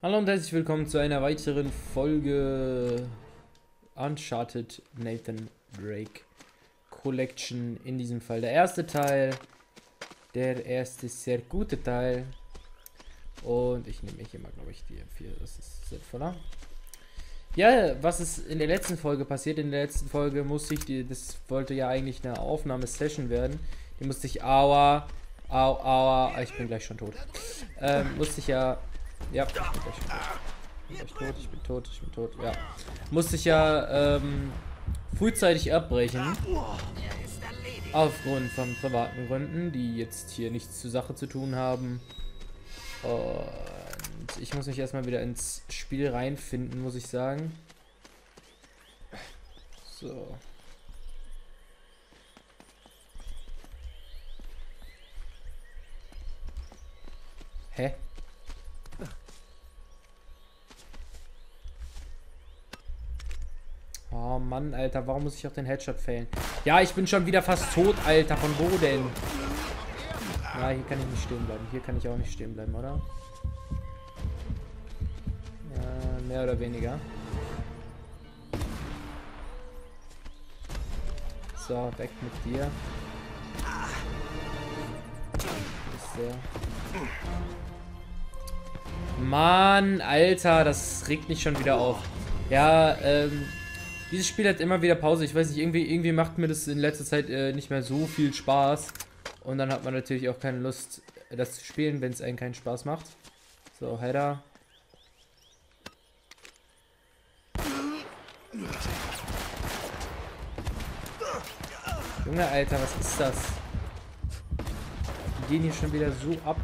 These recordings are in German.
Hallo und herzlich willkommen zu einer weiteren Folge Uncharted Nathan Drake Collection. In diesem Fall der erste Teil. Der erste sehr gute Teil. Und ich nehme hier mal, glaube ich, die M4. Das ist sinnvoller. Ja, was ist in der letzten Folge passiert? In der letzten Folge musste ich, das wollte ja eigentlich eine Aufnahmesession werden. Die musste ich, aua, ich bin gleich schon tot. Musste ich ja, ich bin tot, ja. Musste ich ja, frühzeitig abbrechen. Aufgrund von privaten Gründen, die jetzt hier nichts zur Sache zu tun haben. Und ich muss mich erstmal wieder ins Spiel reinfinden, muss ich sagen. So. Hä? Oh Mann, Alter, warum muss ich auch den Headshot failen? Ja, ich bin schon wieder fast tot, Alter. Von wo denn? Ja, hier kann ich nicht stehen bleiben. Hier kann ich auch nicht stehen bleiben, oder? Ja, mehr oder weniger. So, weg mit dir. Ist der. Mann, Alter, das regt mich schon wieder auf. Ja, dieses Spiel hat immer wieder Pause. Ich weiß nicht, irgendwie macht mir das in letzter Zeit nicht mehr so viel Spaß. Und dann hat man natürlich auch keine Lust, das zu spielen, wenn es einen keinen Spaß macht. So, Header. Junge, Alter, was ist das? Die gehen hier schon wieder so ab.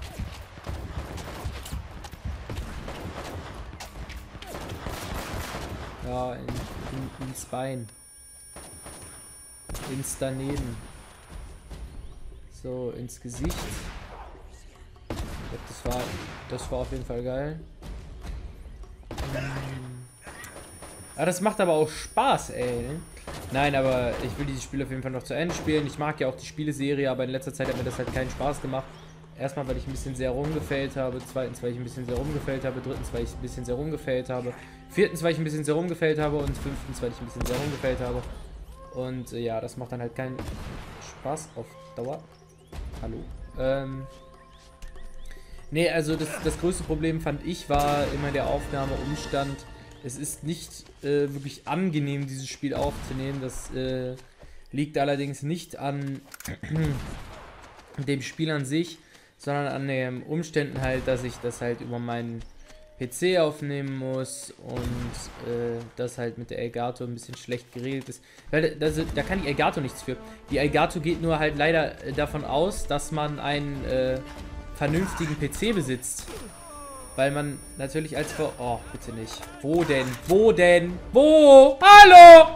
Ja, ins Bein. Ins daneben. So, ins Gesicht. Ich glaub, das war auf jeden Fall geil. Ah, das macht aber auch Spaß, ey. Nein, aber ich will dieses Spiel auf jeden Fall noch zu Ende spielen. Ich mag ja auch die Spieleserie, aber in letzter Zeit hat mir das halt keinen Spaß gemacht. Erstmal, weil ich ein bisschen sehr rumgefällt habe. Zweitens, weil ich ein bisschen sehr rumgefällt habe. Drittens, weil ich ein bisschen sehr rumgefällt habe. Viertens, weil ich ein bisschen sehr rumgefällt habe. Und fünftens, weil ich ein bisschen sehr rumgefällt habe. Und ja, das macht dann halt keinen Spaß auf Dauer. Hallo. Nee, also das größte Problem fand ich war immer der Aufnahmeumstand. Es ist nicht wirklich angenehm, dieses Spiel aufzunehmen. Das liegt allerdings nicht an dem Spiel an sich, sondern an den Umständen halt, dass ich das halt über meinen PC aufnehmen muss und das halt mit der Elgato ein bisschen schlecht geregelt ist. Weil da kann die Elgato nichts für. Die Elgato geht nur halt leider davon aus, dass man einen vernünftigen PC besitzt. Weil man natürlich als Oh, bitte nicht. Wo denn? Wo denn? Wo? Hallo!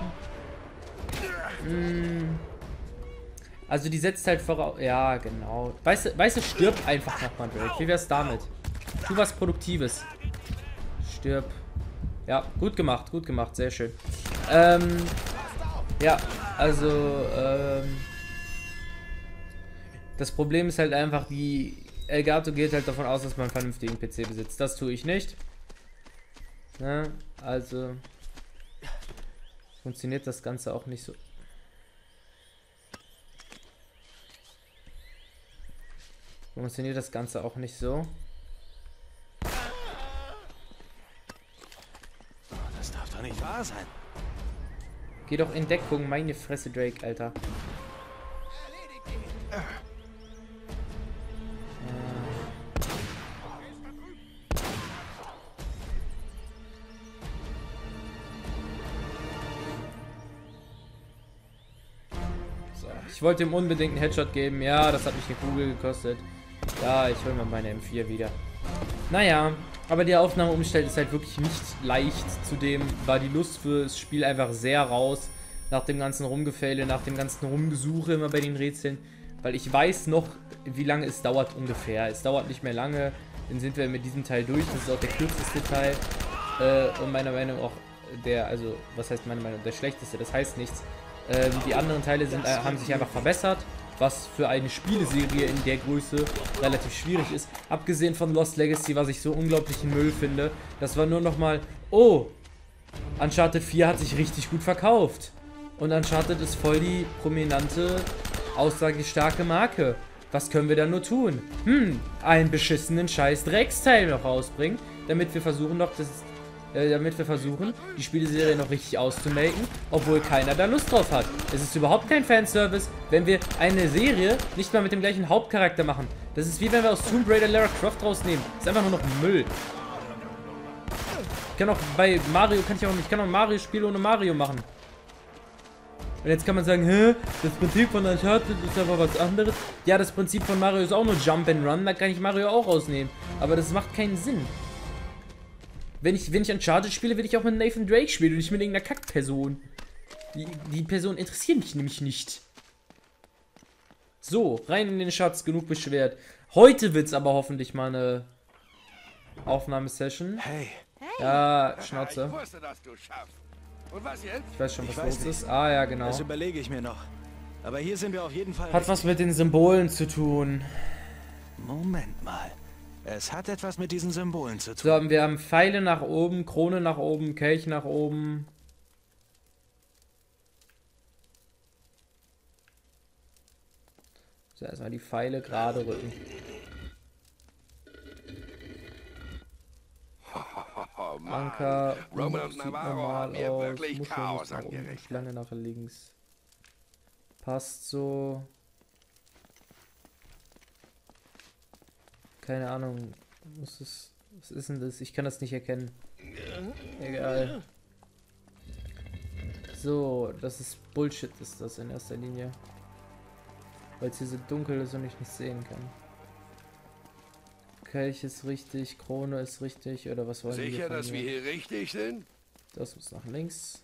Also die setzt halt voraus. Ja, genau. Weißt du, stirb einfach nochmal, Drake. Wie wär's damit? Tu was Produktives. Stirb. Ja, gut gemacht, sehr schön. Ja, also, das Problem ist halt einfach, die Elgato geht halt davon aus, dass man einen vernünftigen PC besitzt. Das tue ich nicht. Ja, also funktioniert das Ganze auch nicht so. Funktioniert das Ganze auch nicht so. Das darf doch nicht wahr sein. Geh doch in Deckung, meine Fresse, Drake, Alter. Ich wollte ihm unbedingt einen Headshot geben. Ja, das hat mich eine Kugel gekostet. Ja, ich hole mir meine M4 wieder. Naja, aber die Aufnahmeumstellung ist halt wirklich nicht leicht. Zudem war die Lust für das Spiel einfach sehr raus. Nach dem ganzen Rumgefälle, nach dem ganzen Rumgesuche immer bei den Rätseln. Weil ich weiß noch, wie lange es dauert ungefähr. Es dauert nicht mehr lange. Dann sind wir mit diesem Teil durch. Das ist auch der kürzeste Teil. Und meiner Meinung nach auch der, also, was heißt meine Meinung, der schlechteste. Das heißt nichts. Die anderen Teile haben sich einfach verbessert. was für eine Spieleserie in der Größe relativ schwierig ist. Abgesehen von Lost Legacy, was ich so unglaublichen Müll finde. Das war nur nochmal, oh, Uncharted 4 hat sich richtig gut verkauft. Und Uncharted ist voll die prominente, aussagestarke Marke. Was können wir da nur tun? Einen beschissenen scheiß Drecksteil noch rausbringen, damit wir versuchen die Spieleserie noch richtig auszumelken, obwohl keiner da Lust drauf hat. Es ist überhaupt kein Fanservice, wenn wir eine Serie nicht mal mit dem gleichen Hauptcharakter machen. Das ist wie wenn wir aus Tomb Raider Lara Croft rausnehmen. Das ist einfach nur noch Müll. Ich kann auch bei Mario, ich kann auch Mario-Spiele ohne Mario machen. Und jetzt kann man sagen, hä, das Prinzip von Uncharted ist aber was anderes. Ja, das Prinzip von Mario ist auch nur Jump and Run, da kann ich Mario auch rausnehmen. Aber das macht keinen Sinn. Wenn ich Uncharted spiele, will ich auch mit Nathan Drake spielen und nicht mit irgendeiner Kackperson. Die Person interessiert mich nämlich nicht. So, rein in den Schatz, genug beschwert. Heute wird's aber hoffentlich mal eine Aufnahmesession. Hey. Ja, Schnauze. Ich wusste, dass du schaffst. Und was jetzt? Ich weiß schon, was los ist. Ah, ja, genau. Das überlege ich mir noch. Aber hier sind wir auf jeden Fall... Hat was mit den Symbolen zu tun. Moment mal. Es hat etwas mit diesen Symbolen zu tun. So, wir haben Pfeile nach oben, Krone nach oben, Kelch nach oben. So, erstmal die Pfeile gerade rücken. Oh Mann. Anker, Roman und sieht Navarro normal haben mir aus, wirklich Muschel Chaos muss nach unten, angerichtet. Schlange nach links. Passt so. Keine Ahnung. Was ist denn das? Ich kann das nicht erkennen. Egal. So, das ist Bullshit, ist das in erster Linie. Weil es hier so dunkel ist und ich nicht sehen kann. Kelch ist richtig, Krone ist richtig, oder was wollen wir? Sicher, dass wir hier richtig sind? Das muss nach links.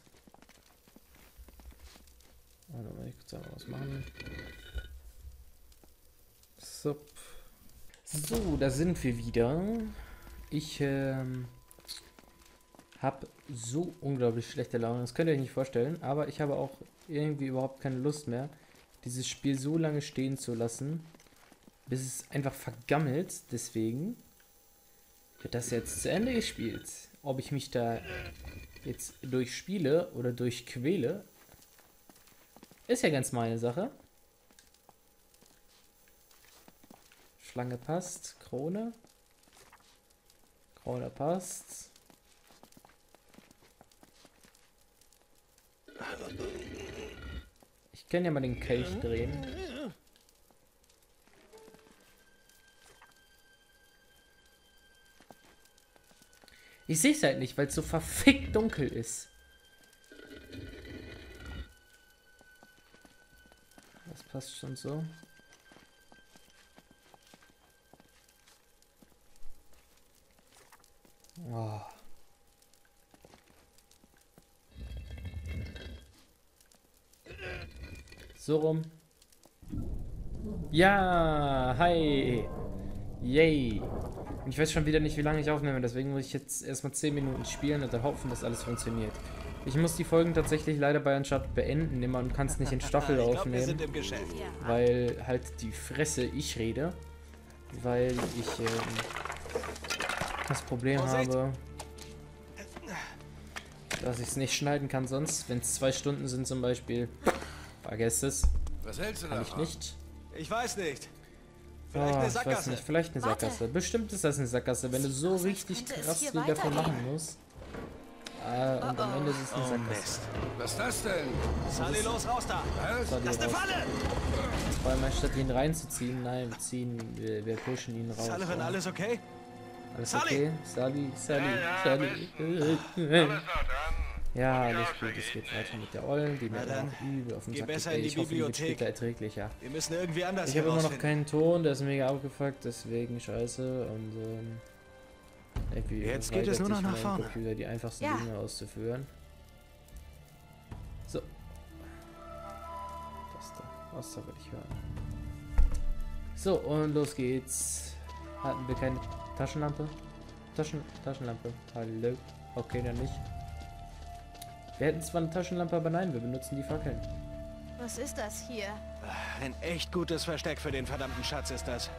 Warte mal, ich kurz einmal was machen. So. So, da sind wir wieder. Ich habe so unglaublich schlechte Laune, das könnt ihr euch nicht vorstellen, aber ich habe auch irgendwie überhaupt keine Lust mehr, dieses Spiel so lange stehen zu lassen, bis es einfach vergammelt. Deswegen wird das jetzt zu Ende gespielt. Ob ich mich da jetzt durchspiele oder durchquäle, ist ja ganz meine Sache. Schlange passt, Krone. Krone passt. Ich kann ja mal den Kelch drehen. Ich sehe es halt nicht, weil es so verfickt dunkel ist. Das passt schon so. Oh. So rum. Ja, hi. Yay. Und ich weiß schon wieder nicht, wie lange ich aufnehme, deswegen muss ich jetzt erstmal 10 Minuten spielen und dann hoffen, dass alles funktioniert. Ich muss die Folgen tatsächlich leider bei Uncharted beenden, immer und kann es nicht in Staffel wir aufnehmen, sind im Geschäft. weil halt die Fresse ich rede, weil ich das Problem habe, dass ich es nicht schneiden kann sonst, wenn es 2 Stunden sind zum Beispiel, vergesst es, Was hältst du kann ich davon? nicht. Ich weiß nicht. Oh, Vielleicht eine ich weiß Sackgasse. nicht, vielleicht eine Warte. Sackgasse. Bestimmt ist das eine Sackgasse, wenn du so Als richtig könnte es krass hier viel davon weitergehen. machen musst. Und am Ende ist es eine Oh Sackgasse. Mist. Was ist das denn? Sally, los, raus da. Was? Sally Das ist eine raus. Falle. Vor allem anstatt ihn reinzuziehen, nein, wir pushen ihn raus. Sullivan, ja. alles okay? Alles Sally! okay? Sally. Ja, alles gut, es geht weiter mit der Ollen, die mir Na dann, auch übel auf den geh Sack geht. besser in Ey, die ich hoffe, die wird Bibliothek. später erträglicher. Wir müssen irgendwie anders Ich habe immer noch herausfinden. keinen Ton, der ist mega abgefuckt, deswegen scheiße und irgendwie Jetzt geht es weigert nur noch sich nach mein vorne. Computer die einfachsten Ja. Dinge auszuführen. So. Das da will ich hören. So, und los geht's. Hatten wir keine Taschenlampe? Taschenlampe. Hallo. Okay, dann nicht. Wir hätten zwar eine Taschenlampe, aber nein, wir benutzen die Fackeln. Was ist das hier? Ein echt gutes Versteck für den verdammten Schatz ist das.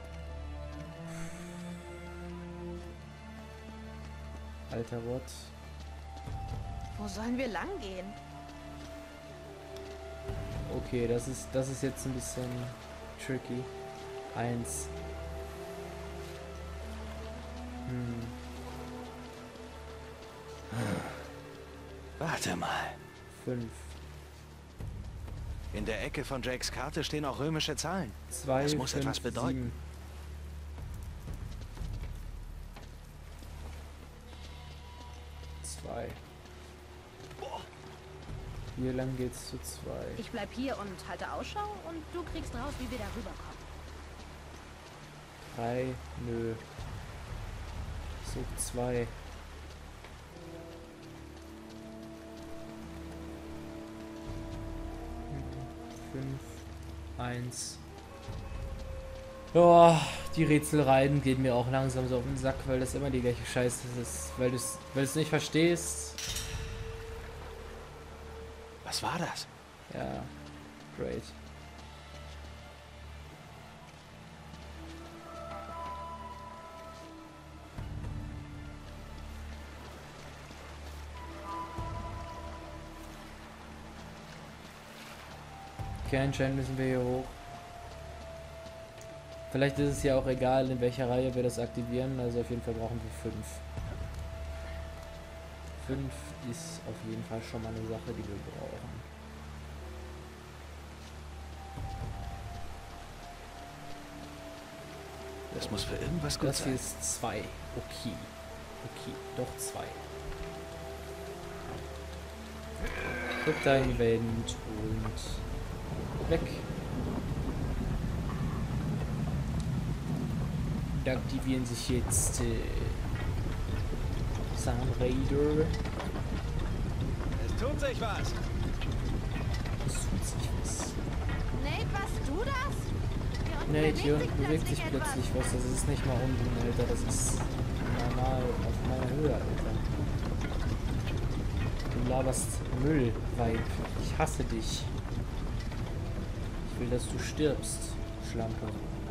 Alter Gott. Wo sollen wir lang gehen? Okay, das ist jetzt ein bisschen tricky. 1. Warte mal. 5. In der Ecke von Jakes Karte stehen auch römische Zahlen. 2, Das muss 5, etwas bedeuten. 7. 2. Hier lang geht's zu 2. Ich bleib hier und halte Ausschau und du kriegst raus, wie wir da rüberkommen. 3, nö. So 2. 5, 1. Ja, die Rätselreihen gehen mir auch langsam so auf den Sack, weil das immer die gleiche Scheiße ist. Weil du es nicht verstehst. Was war das? Ja, great. Okay, anscheinend müssen wir hier hoch. Vielleicht ist es ja auch egal, in welcher Reihe wir das aktivieren. Also auf jeden Fall brauchen wir 5. 5 ist auf jeden Fall schon mal eine Sache, die wir brauchen. Das muss für irgendwas gut Das hier sein. ist 2. Okay. Okay, doch 2. Guck dein Event und weg. Da aktivieren sich jetzt Sunraider. Es tut sich was. Es tut sich was. Nate, warst du das? Nate, hier unten bewegt sich plötzlich was. Das ist nicht mal unten, Alter. Das ist normal auf meiner Höhe, Alter. Du laberst Müll, Weib. Ich hasse dich. Ich will, dass du stirbst, Schlampe.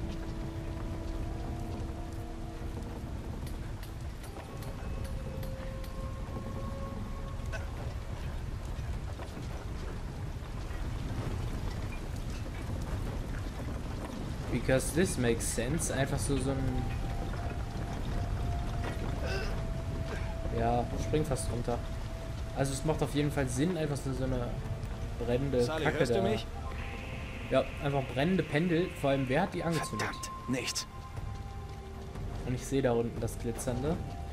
Because this makes sense. Einfach so ein... Ja, springt fast runter. Also es macht auf jeden Fall Sinn, einfach so eine brennende Sally, Kacke hörst du da. mich? Ja, einfach brennende Pendel. Vor allem, wer hat die angezündet? Verdammt, nichts. Und ich sehe da unten das Glitzernde.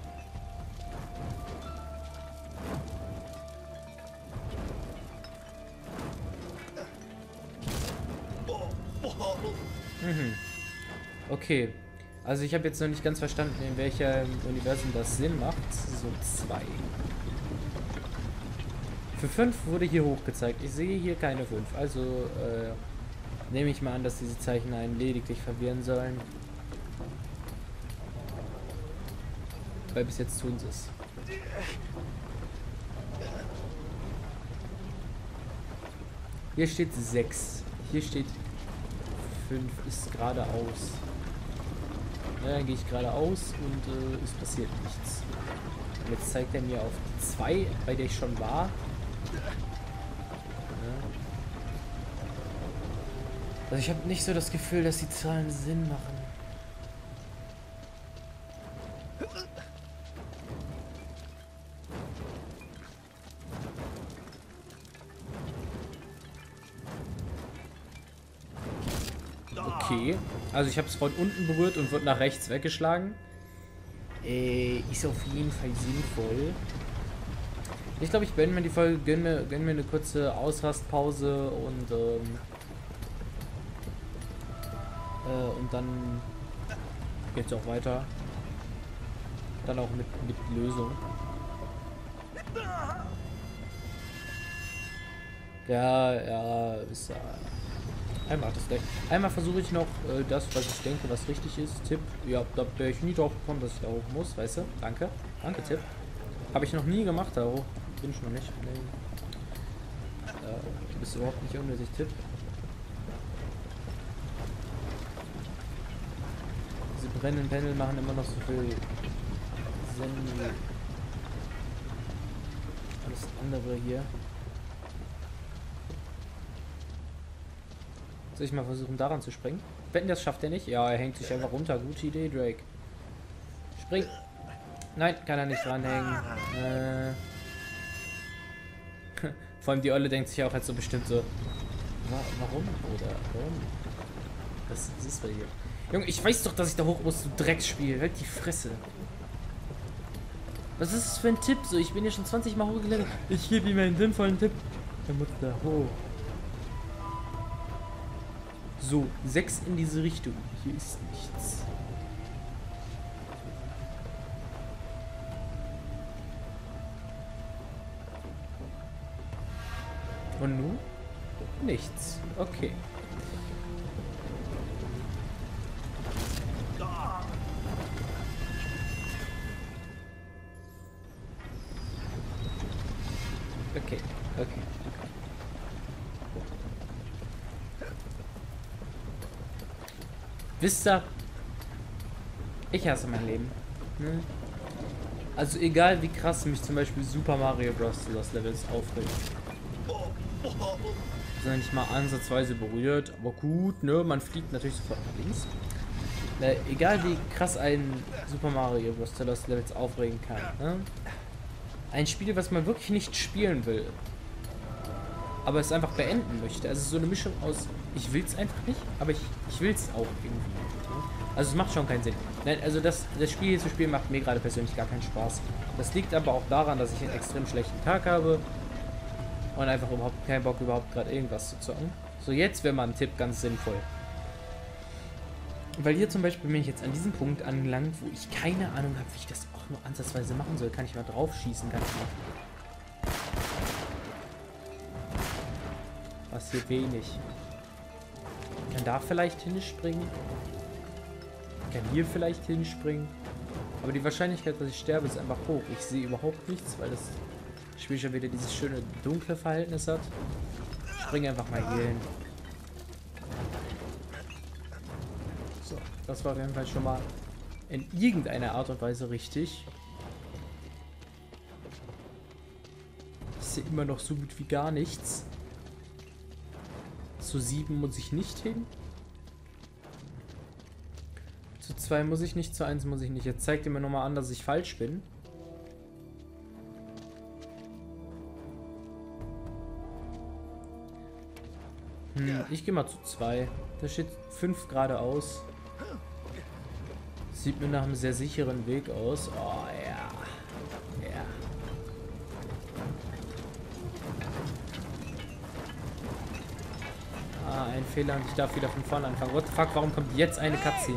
Okay. Also ich habe jetzt noch nicht ganz verstanden, in welchem Universum das Sinn macht. So 2. Für 5 wurde hier hoch gezeigt. Ich sehe hier keine 5. Also nehme ich mal an, dass diese Zeichen einen lediglich verwirren sollen. Weil bis jetzt tun sie es. Hier steht 6. Hier steht 5 ist geradeaus. Ja, dann gehe ich geradeaus und es passiert nichts. Und jetzt zeigt er mir auf die 2, bei der ich schon war. Ja. Also ich habe nicht so das Gefühl, dass die Zahlen Sinn machen. Okay, also ich habe es von unten berührt und wird nach rechts weggeschlagen. Ist auf jeden Fall sinnvoll. Ich glaube, ich beende mir die Folge, gönn mir eine kurze Ausrastpause und dann geht's auch weiter. Dann auch mit Lösung. Ja, ist ja. Einmal das gleich. Einmal versuche ich noch das, was ich denke, was richtig ist. Tipp. Ja, da wäre ich nie drauf gekommen, dass ich da hoch muss, weißt du? Danke. Danke, Tipp. Habe ich noch nie gemacht, da hoch. Bin ich noch nicht. Nee. bist überhaupt nicht unnötig, Tipp. Diese brennenden Panel machen immer noch so viel Sinn wie alles andere hier. Soll ich mal versuchen, daran zu springen? Wetten, das schafft er nicht? Ja, er hängt sich einfach runter. Gute Idee, Drake. Spring! Nein, kann er nicht dranhängen. Vor allem die Olle denkt sich auch halt so bestimmt so. Warum, Bruder? Warum? Was ist bei hier? Junge, ich weiß doch, dass ich da hoch muss, du Drecksspiel. Halt die Fresse. Was ist das für ein Tipp? So, ich bin hier schon 20 Mal hochgelandet. Ich gebe ihm einen sinnvollen Tipp. Er muss da hoch. So, 6 in diese Richtung. Hier ist nichts. Und nun? Nichts. Okay. Okay, okay. Wisst ihr, ich hasse mein Leben. Ne? Also egal wie krass mich zum Beispiel Super Mario Bros. Lost Levels aufregt. Sind nicht mal ansatzweise berührt, aber gut, ne? Man fliegt natürlich sofort nach links. Egal wie krass ein Super Mario Bros. Lost Levels aufregen kann. Ne? Ein Spiel, was man wirklich nicht spielen will, aber es einfach beenden möchte. Also so eine Mischung aus, ich will es einfach nicht, aber ich will es auch irgendwie. Also es macht schon keinen Sinn. Nein, also das Spiel hier zu spielen macht mir gerade persönlich gar keinen Spaß. Das liegt aber auch daran, dass ich einen extrem schlechten Tag habe und einfach überhaupt keinen Bock, überhaupt gerade irgendwas zu zocken. So, jetzt wäre mal ein Tipp ganz sinnvoll. Weil hier zum Beispiel bin ich jetzt an diesem Punkt angelangt, wo ich keine Ahnung habe, wie ich das auch nur ansatzweise machen soll. Kann ich mal drauf schießen, kann ich mal. Was hier wenig. Ich kann da vielleicht hinspringen. Ich kann hier vielleicht hinspringen. Aber die Wahrscheinlichkeit, dass ich sterbe, ist einfach hoch. Ich sehe überhaupt nichts, weil das Spiel schon wieder dieses schöne dunkle Verhältnis hat. Ich springe einfach mal hier hin. So, das war auf jeden Fall schon mal in irgendeiner Art und Weise richtig. Ich sehe immer noch so gut wie gar nichts. Zu 7 muss ich nicht hin. Zu 2 muss ich nicht, zu 1 muss ich nicht. Jetzt zeigt ihr mir nochmal an, dass ich falsch bin. Ich gehe mal zu 2. Da steht 5 geradeaus. Sieht mir nach einem sehr sicheren Weg aus. Oh ja. Ja. Ah, ein Fehler und ich darf wieder von vorne anfangen. What the fuck, warum kommt jetzt eine Cutscene?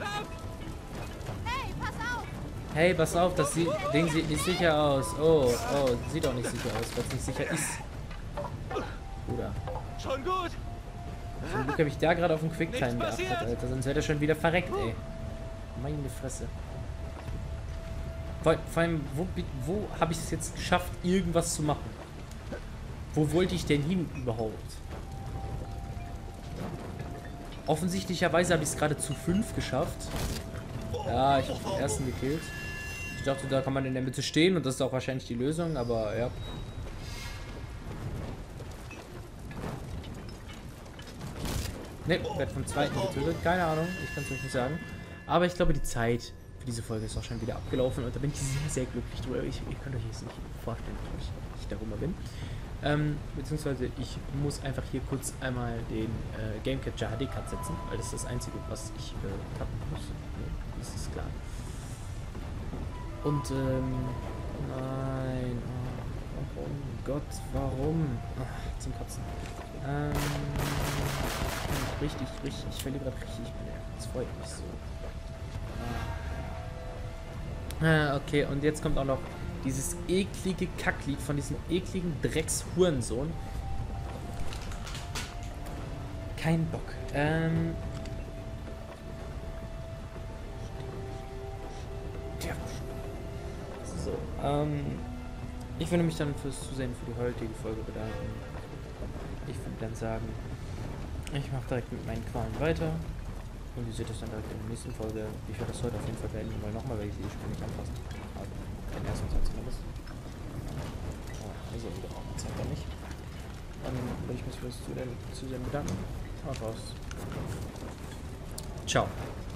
Hey, pass auf, das Ding sieht nicht sicher aus. Oh, sieht auch nicht sicher aus, weil es nicht sicher ist. Bruder. Schon gut. Zum Glück habe ich da gerade auf den Quicktime geachtet, Alter. Sonst wäre der schon wieder verreckt, ey. Meine Fresse. Vor allem, wo habe ich es jetzt geschafft, irgendwas zu machen? Wo wollte ich denn hin überhaupt? Offensichtlicherweise habe ich es gerade zu 5 geschafft. Ja, ich habe den ersten gekillt. Ich dachte, da kann man in der Mitte stehen und das ist auch wahrscheinlich die Lösung, aber ja. Ne, werd vom zweiten getötet. Keine Ahnung, ich kann es euch nicht sagen. Aber ich glaube, die Zeit für diese Folge ist auch schon wieder abgelaufen und da bin ich sehr, sehr glücklich drüber. Ihr könnt euch jetzt nicht vorstellen, wie ich darüber bin. Beziehungsweise ich muss einfach hier kurz einmal den Game Capture HD Cut setzen, weil das ist das Einzige, was ich cutten muss. Das ist klar. Und nein. Oh, warum? Gott, warum? Ach, zum Kotzen. Richtig, ich verliere gerade richtig. Das freut mich so. Okay, und jetzt kommt auch noch dieses eklige Kacklied von diesem ekligen Drecks-Hurensohn. Kein Bock. So, ich würde mich dann fürs Zusehen für die heutige Folge bedanken. ich würde dann sagen, ich mache direkt mit meinen Qualen weiter. Und ihr seht das dann direkt in der nächsten Folge. Ich werde das heute auf jeden Fall beenden, weil nochmal werde ich die Spiele nicht anpassen. Also, den ersten Teil zumindest. Ja, also, in geraumer Zeit dann nicht. Dann würde ich mich fürs Zusehen bedanken. Haut raus. Ciao.